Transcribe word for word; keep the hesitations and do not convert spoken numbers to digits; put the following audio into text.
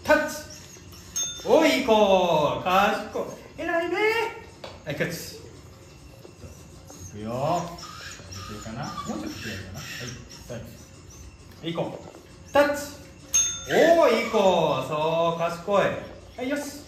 タッチ。おい、いい子。賢い。偉いね。はい、キャッチ。いくよ。いけるかな。もうちょっと強いかな。はい、タッチ。いい子。タッチ。おお、いい子。そう、賢い。はい、よし。